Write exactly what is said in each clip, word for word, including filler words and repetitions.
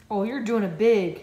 Oh, you're doing it big.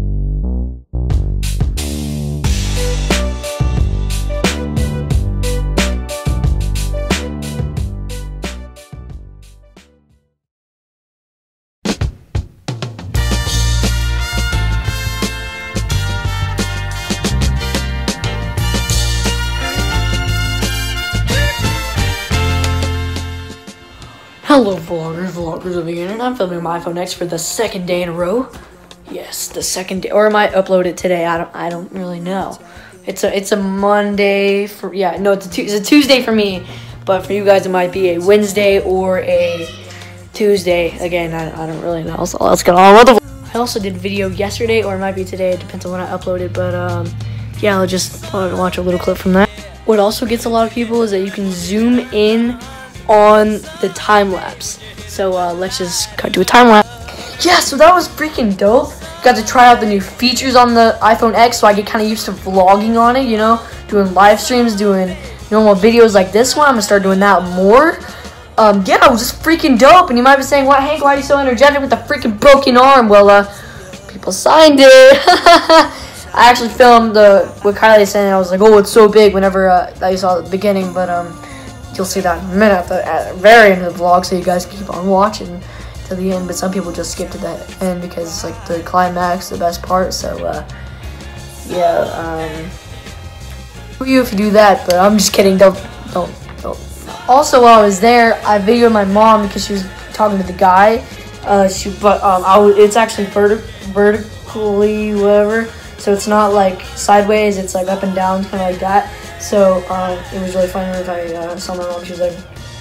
Hello vloggers, vloggers of the internet. I'm filming my iPhone X for the second day in a row. Yes, the second day, or I might upload it today. I don't, I don't really know. It's a, it's a Monday for, yeah, no, it's a, it's a Tuesday for me, but for you guys it might be a Wednesday or a Tuesday. Again, I, I don't really know. So let's get on with the. I also did a video yesterday, or it might be today. It depends on when I upload it. But um, yeah, I'll just I'll watch a little clip from that. What also gets a lot of people is that you can zoom in on the time lapse. So uh, let's just cut to a time lapse. Yeah, so that was freaking dope. Got to try out the new features on the iPhone X, so I get kind of used to vlogging on it, you know, doing live streams, doing normal videos like this one. I'm gonna start doing that more. Um, yeah, it was just freaking dope. And you might be saying, "What, Hank? Why are you so energetic with the freaking broken arm?" Well, uh, people signed it. I actually filmed the what Kylie said, and I was like, "Oh, it's so big." Whenever uh, I saw at the beginning, but um. You'll see that in a minute at the, at the very end of the vlog, so you guys can keep on watching to the end. But some people just skip to that end because it's like the climax, the best part. So uh, yeah, um, for you if you do that. But I'm just kidding. Don't, don't, don't. Also, while I was there, I videoed my mom because she was talking to the guy. Uh, she, but um, I w it's actually verti vertically, whatever. So it's not like sideways. It's like up and down, kind of like that. So um, it was really funny if I uh, saw my mom. She was like,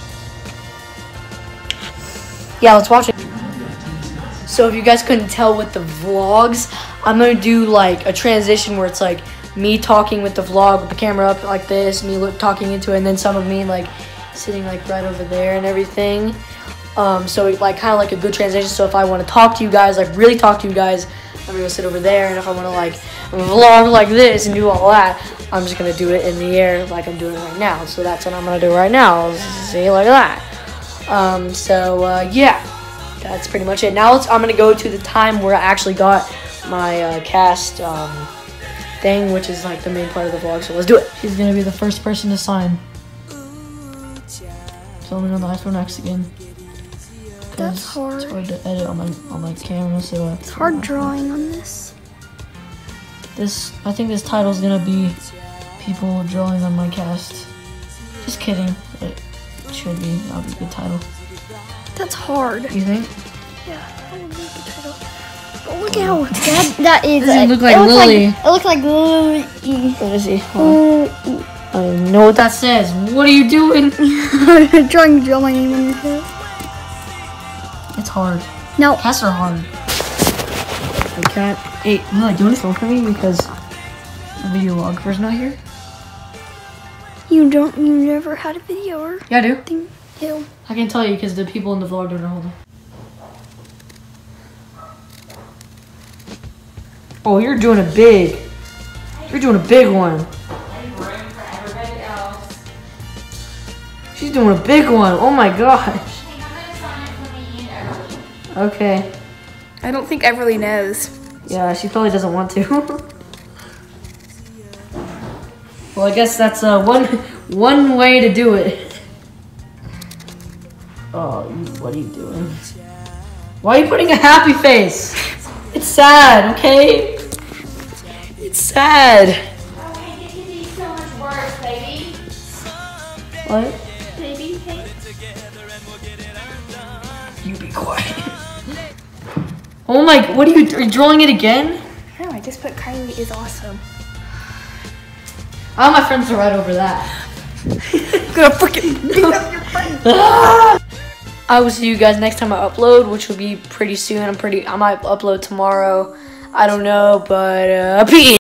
"Yeah, let's watch it." So if you guys couldn't tell with the vlogs, I'm gonna do like a transition where it's like me talking with the vlog with the camera up like this, me look talking into it, and then some of me like sitting like right over there and everything. Um, so like kind of like a good transition. So if I want to talk to you guys, like really talk to you guys, I'm gonna sit over there, and if I want to like vlog like this and do all that, I'm just gonna do it in the air like I'm doing right now. So that's what I'm gonna do right now. See, like that. Um, so uh, yeah, that's pretty much it. Now let's, I'm gonna go to the time where I actually got my uh, cast um, thing, which is like the main part of the vlog. So let's do it. She's gonna be the first person to sign. Filming on the iPhone X again. That's hard. It's hard to edit on my on my camera, so uh, it's hard drawing on this. This I think this title is gonna be people drawing on my cast. Just kidding, but it should be. That'll be a good title. That's hard. You think? Yeah, that would be a good title. But look at how that that is. Doesn't look like it looks Lily. Like, it looks like Lily. Let me see. Oh. I don't know what that says. What are you doing? I'm trying to draw my name on your head. It's hard. No. Casts are hard. I can't. Hey, Lily, do you want to film for me because the videographer's not here? You don't. You never had a video or Yeah, I do. thing. Ew. I can tell you because the people in the vlog don't know. Hold on. Oh, you're doing it big. You're doing a big one. She's doing a big one. Oh my gosh. Okay. I don't think Everly knows. Yeah, she probably doesn't want to. Well, I guess that's uh, one one way to do it. Oh, you, what are you doing? Why are you putting a happy face? It's sad, okay? It's sad. Okay, it could be so much worse, baby. What? Baby, hey. You be quiet. Oh my, what are you, are you drawing it again? No, I just put Kylie is awesome. All my friends are right over that. I'm gonna freaking beat up your friend. I will see you guys next time I upload, which will be pretty soon. I'm pretty, I might upload tomorrow. I don't know, but uh, peace.